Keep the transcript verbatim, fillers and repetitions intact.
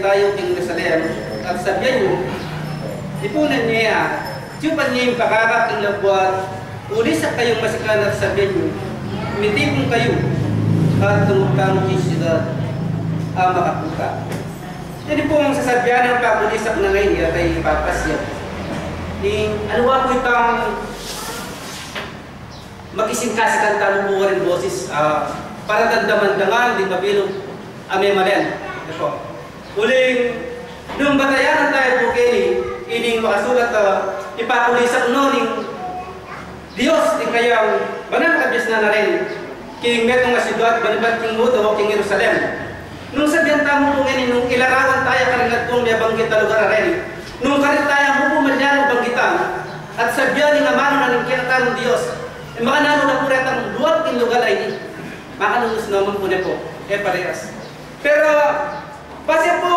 dayo king Jerusalem at sabihan nyo, ipunan niya, tiyupan niya yung pakakak ng labuat, ulisak kayong masikan at sabihan nyo, mitipong kayo at tumutang kisida ang makapuka. Yan po ang sasabihan ng pagulisak na ngayon niya kay Papasya. Ano po itang mag-ising kasi kanta ng buwan rin boses uh, para dandaman-dangan, di mabilog ame malen. Ito. Uling, nung batayan tayo po kayo, ining makasulat na uh, ipakulisak no ning Diyos, di kayang banang kabis na na rin, king metong nga sidwat, banibat king mudo, king Jerusalem. Nung sabihan tamo po ngayon, nung ilarawan tayo karingat kong may banggit na lugar na rin, nung karit tayo mo po malyano banggitan, at sabihan ni nga mano na ning kinatang Diyos, e makanano na po rin ang duwag king lugar ay ni, makanunus naman po na po, e parehas. Pero, base po